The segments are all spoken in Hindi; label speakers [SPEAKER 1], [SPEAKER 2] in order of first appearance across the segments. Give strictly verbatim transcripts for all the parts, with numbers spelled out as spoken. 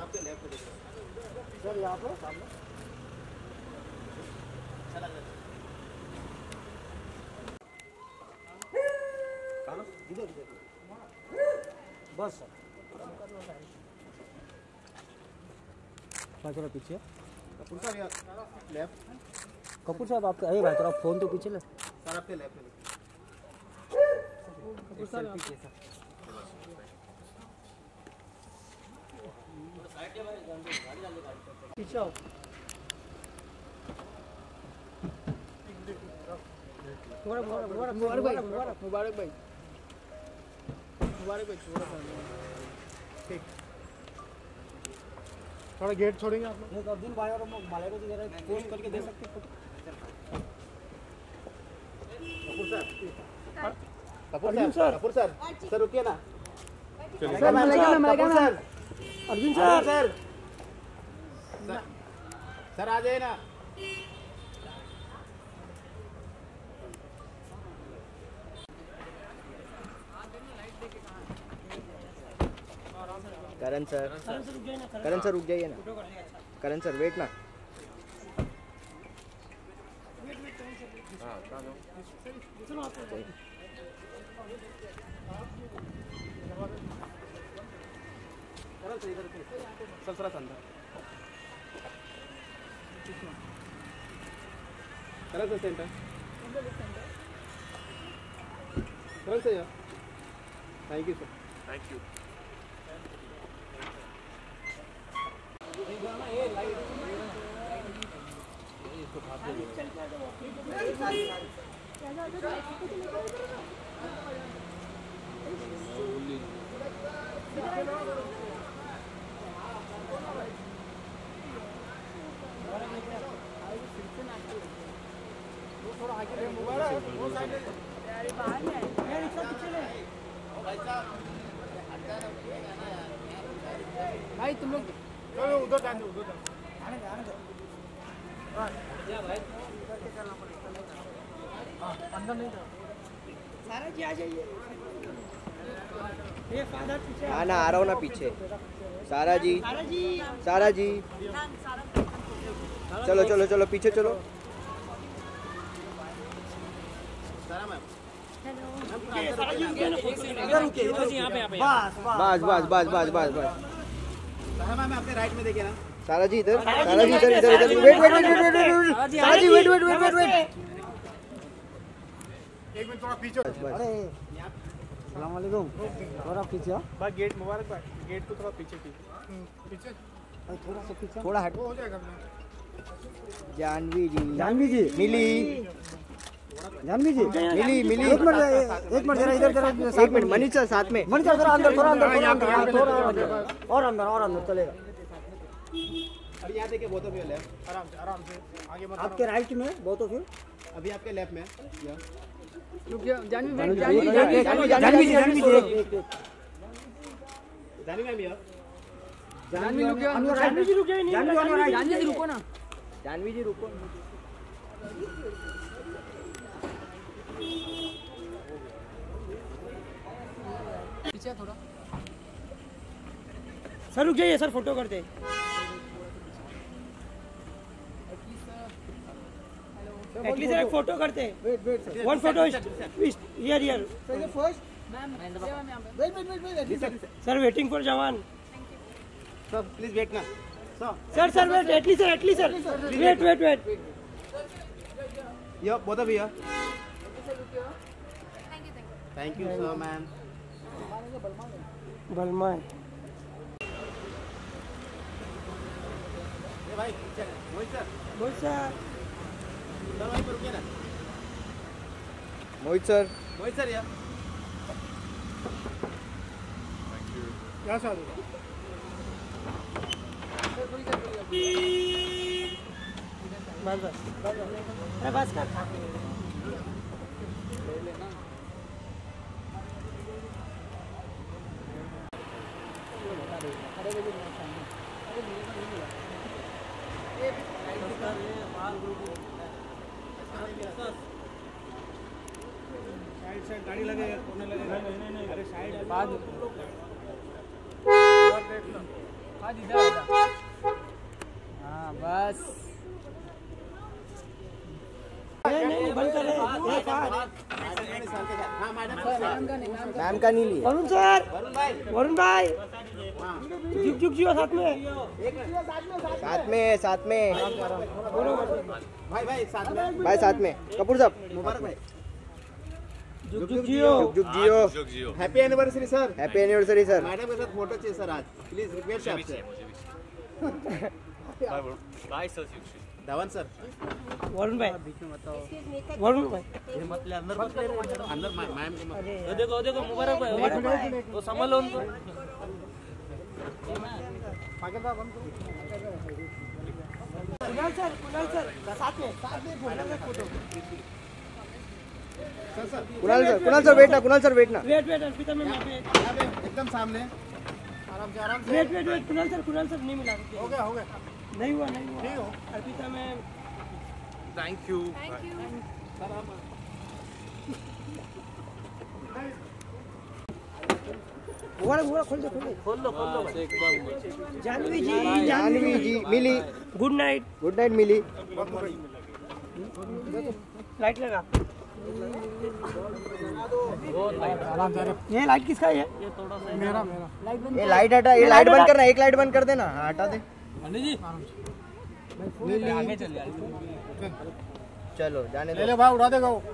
[SPEAKER 1] आपके लेफ्ट पे देखिए
[SPEAKER 2] सर, यहाँ पे सामने
[SPEAKER 1] चला गया
[SPEAKER 2] इधर इधर बस सर। थोड़ा पीछे
[SPEAKER 1] कपूर साहब यार लेफ्ट
[SPEAKER 2] कपूर साहब आपका अरे भाई थोड़ा फोन तो पीछे ले
[SPEAKER 1] सर आपके लेफ्ट पे
[SPEAKER 2] कपूर साहब पीछे सर पीछे आओ मुबारक मुबारक मुबारक भाई मुबारक मुबारक भाई मुबारक भाई थोड़ा सा ठीक थोड़ा गेट छोड़ेंगे आप लोग एक अब्दुल भाई और माले को जरा पोस्ट करके दे सकते photo
[SPEAKER 1] Kapoor sir Kapoor sir Kapoor sir sir रुकिए ना
[SPEAKER 2] sir Kapoor sir Arjun sir
[SPEAKER 1] sir sir आ जाइए ना
[SPEAKER 3] करण सर करण सर रुक जाइए ना करण सर वेट ना
[SPEAKER 1] सर अंदर Karan sir center Karan sir यार thank you sir thank you
[SPEAKER 2] थोड़ा आगे मुबारक वो साइड यार बाहर में ये रिक्शा पीछे ले भाई साहब भाई तुम लोग चलो उधर जाने दो उधर आने दे आने दे हां या भाई इधर के चलना पड़ेगा हां अंदर नहीं जाओ सारा जी आ जाइए ये फादर पीछे
[SPEAKER 3] हाँ ना आ रहा हूँ ना पीछे सारा जी
[SPEAKER 2] सारा जी
[SPEAKER 3] सारा जी चलो चलो चलो पीछे चलो बस बस बस बस बस बस
[SPEAKER 1] मैम आपके राइट में देखिए ना
[SPEAKER 3] सारा जी इधर सारा जी इधर इधर इधर wait wait wait wait wait Sara ji wait wait wait wait wait
[SPEAKER 1] एक मिनट थोड़ा पीछे
[SPEAKER 2] अरे अस्सलाम वालेकुम थोड़ा पीछे आओ
[SPEAKER 1] भाई गेट मुबारक भाई गेट को थोड़ा पीछे कीजिए पीछे
[SPEAKER 2] थोड़ा सा पीछे
[SPEAKER 3] थोड़ा हट
[SPEAKER 1] हो जाएगा
[SPEAKER 3] जानवी जी
[SPEAKER 2] जानवी जी
[SPEAKER 3] मिली
[SPEAKER 2] जानवी जी
[SPEAKER 3] मिली मिली
[SPEAKER 2] एक मिनट एक मिनट जरा इधर जरा
[SPEAKER 3] एक मिनट मनीष सर साथ में
[SPEAKER 2] मनीष सर अंदर थोड़ा अंदर थोड़ा अंदर थोड़ा अंदर और अंदर और अंदर चलेगा
[SPEAKER 1] अभी यहाँ देखिए बहुत भी लेफ्ट आराम से आराम से आगे मत
[SPEAKER 2] आपके राइट में बहुत हो फिर
[SPEAKER 1] अभी आपके लेफ्ट में
[SPEAKER 2] रुक जा जानवी जानवी जानवी जानवी जी
[SPEAKER 1] जानवी मैम यार
[SPEAKER 2] जानवी रुक जा जानवी जी रुक जाइए जानवी जी रुको ना
[SPEAKER 3] जानवी जी रुको
[SPEAKER 2] पीछे थोड़ा सर रुक जाइए सर फोटो करते एटलीस्ट एक फोटो करते wait wait one photo here here first ma'am wait wait wait sir waiting for जवान
[SPEAKER 1] सर प्लीज वेट ना
[SPEAKER 2] sir sir wait at least sir at least sir wait wait wait
[SPEAKER 1] yo both of you thank you sir ma'am
[SPEAKER 2] बलमा
[SPEAKER 1] ये भाई चल Mohit sir
[SPEAKER 2] Mohit sir
[SPEAKER 1] sir वहीं पर रुकिए ना
[SPEAKER 3] मोहित सर
[SPEAKER 1] मोहित सर यार
[SPEAKER 2] क्या सर बस बस बस कर साइड साइड गाड़ी लगे कोने लगे नहीं नहीं नहीं अरे साइड बाद हाँ बस नहीं नहीं बंद कर रहे
[SPEAKER 3] मैम का नहीं लिया।
[SPEAKER 2] वरुण सर वरुण भाई झुक झुक जियो साथ में
[SPEAKER 3] साथ में साथ में
[SPEAKER 1] भाई भाई साथ में
[SPEAKER 3] भाई साथ में कपूर साहब
[SPEAKER 1] मुबारक भाई
[SPEAKER 2] झुक झुक जियो
[SPEAKER 3] जुग जियो।
[SPEAKER 1] Happy anniversary sir
[SPEAKER 3] happy anniversary sir.
[SPEAKER 1] Madam के साथ फोटो चाहिए सर आज प्लीज रिक्वेस्ट है आपसे धवन सर
[SPEAKER 2] वरुण भाई वरुण भाई
[SPEAKER 1] अंदर मैम को मत
[SPEAKER 4] देखो देखो मुबारक भाई मुबारक भाई वो संभालो उनको
[SPEAKER 2] कुणाल सर कुणाल सर साथ में साथ में photo
[SPEAKER 3] Kunal sir Kunal sir wait ना कुणाल सर वेट ना
[SPEAKER 2] वेट वेट अर्पिता मैम यहाँ पे
[SPEAKER 1] एकदम सामने आराम से आराम से
[SPEAKER 2] wait wait wait Kunal sir Kunal sir नहीं मिला
[SPEAKER 1] हो गया हो गया
[SPEAKER 2] नहीं हुआ नहीं हुआ ठीक हो अर्पिता मैम
[SPEAKER 4] थैंक यू
[SPEAKER 2] वो वो खोल दो खोल दो
[SPEAKER 4] खोल लो खोल लो एकदम
[SPEAKER 2] Janvi ji
[SPEAKER 3] Janvi ji Milli
[SPEAKER 2] good night
[SPEAKER 3] good night Milli.
[SPEAKER 2] Light लगा ये लाइट किसका है ये थोड़ा सा मेरा मेरा
[SPEAKER 3] ये लाइट हटा ये लाइट बंद करना एक लाइट बंद कर देना। हाँ हटा दे
[SPEAKER 4] जी आगे चलिए
[SPEAKER 3] चलो जाने
[SPEAKER 1] ले
[SPEAKER 3] दो।
[SPEAKER 1] ले भाई उड़ा देगा वो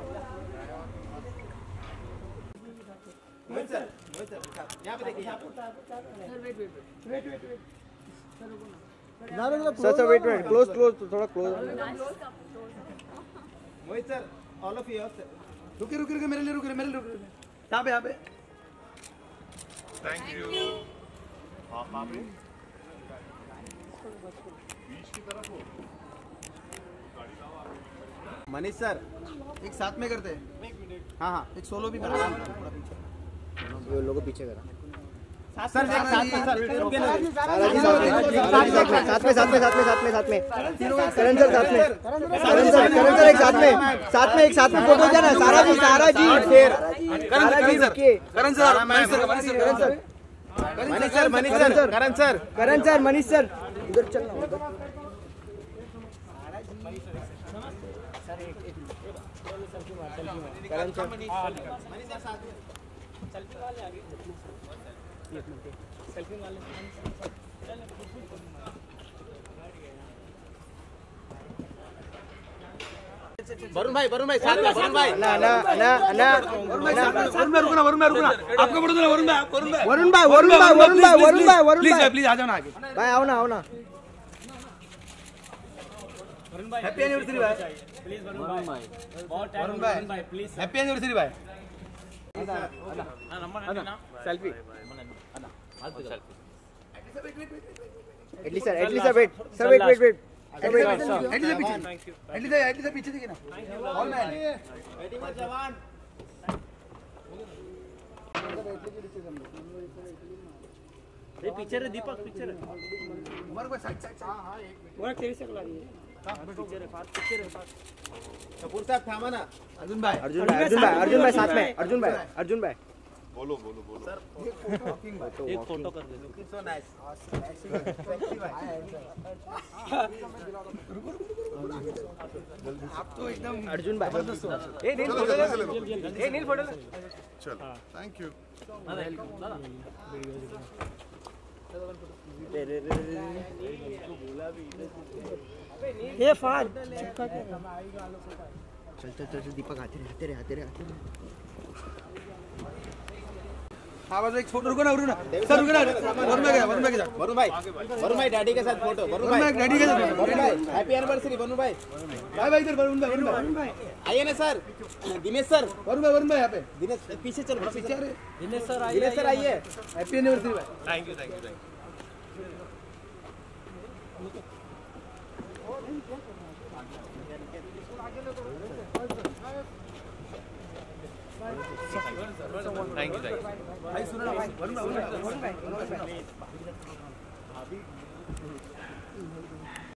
[SPEAKER 1] यहाँ पे देखिए
[SPEAKER 3] sir sir wait wait close close थोड़ा close.
[SPEAKER 1] Mohit sir all of you
[SPEAKER 2] रुके रुके रुके मेरे लिए रुके मेरे लिए रुके यहाँ पे यहाँ पे
[SPEAKER 5] थैंक यू
[SPEAKER 1] मनीष सर
[SPEAKER 2] एक साथ में करते हैं
[SPEAKER 1] हाँ हाँ
[SPEAKER 2] एक सोलो भी करते हैं
[SPEAKER 3] ये लोगों पीछे करा।
[SPEAKER 1] सर एक साथ में सर रुकिए ना।
[SPEAKER 3] सारा जी साथ में साथ में साथ में साथ में साथ में करण सर साथ में करण सर करण सर एक साथ में साथ में एक साथ में फोटो जाना सारा जी सारा जी सारा जी रुकिए
[SPEAKER 1] Karan sir Manish sir Manish sir Manish sir Karan sir
[SPEAKER 3] Karan sir Manish sir उधर चलना उधर। करण सर
[SPEAKER 1] वरुण भाई वरुण भाई साथ में वरुण भाई
[SPEAKER 3] ना ना ना ना
[SPEAKER 2] वरुण भाई रुकना वरुण भाई रुकना आपको बोल दो ना वरुण भाई वरुण भाई
[SPEAKER 3] वरुण भाई वरुण भाई वरुण भाई वरुण भाई वरुण
[SPEAKER 2] प्लीज
[SPEAKER 3] भाई
[SPEAKER 2] प्लीज आ जाओ ना आगे
[SPEAKER 3] भाई आओ ना आओ ना।
[SPEAKER 2] हैप्पी एनिवर्सरी भाई प्लीज वरुण भाई वरुण भाई प्लीज हैप्पी एनिवर्सरी भाई
[SPEAKER 3] selfie at least sir at least sir wait sir wait wait wait sir wait
[SPEAKER 2] at least पीछे एटलीस्ट एटलीस्ट पीछे देखिए ना ऑल मैन
[SPEAKER 1] जवान
[SPEAKER 4] ये पिक्चर है दीपक पिक्चर है
[SPEAKER 2] उमर को साइड साइड वो तेरी से बुला रही है
[SPEAKER 4] पिक्चर है फास्ट पिक्चर है फास्ट
[SPEAKER 1] कपूर साहब थामा ना
[SPEAKER 2] अर्जुन भाई
[SPEAKER 3] अर्जुन भाई अर्जुन भाई अर्जुन भाई साथ में अर्जुन भाई अर्जुन भाई
[SPEAKER 5] बोलो बोलो बोलो
[SPEAKER 1] सर
[SPEAKER 4] एक फोटो कर दे
[SPEAKER 1] सो नाइस
[SPEAKER 2] आप तो एकदम
[SPEAKER 3] अर्जुन भाई
[SPEAKER 2] ए नील फोटो ए नील फोटो
[SPEAKER 5] चलो थैंक यू
[SPEAKER 2] ये फाड़
[SPEAKER 3] चल चल चल दीपक आते रहे आते रहे आते रहे आते रहे।
[SPEAKER 2] हाँ बस एक फोटो रुको ना रुको ना सर रुको ना वरुण भाई वरुण भाई
[SPEAKER 1] वरुण भाई वरुण भाई डैडी के साथ फोटो वरुण भाई
[SPEAKER 2] डैडी के साथ
[SPEAKER 1] वरुण भाई हैप्पी एनिवर्सरी वरुण भाई
[SPEAKER 2] भाई भाई इधर वरुण भाई वरुण भाई
[SPEAKER 1] आइए ना सर दिनेश सर
[SPEAKER 2] वरुण भाई वरुण भाई यहाँ पे
[SPEAKER 1] दिनेश पीछे चलो
[SPEAKER 2] पीछे अरे
[SPEAKER 4] दिनेश सर आइए
[SPEAKER 1] दिनेश सर आइए
[SPEAKER 2] हैप्पी एनिवर्सरी भाई
[SPEAKER 5] thank you thank you thank you thank you
[SPEAKER 2] भाई सुनो ना भाई वरुण भाई वरुण भाई वरुण भाई